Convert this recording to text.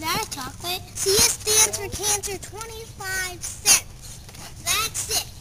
that a chocolate? C stands for cancer, 25 cents. That's it.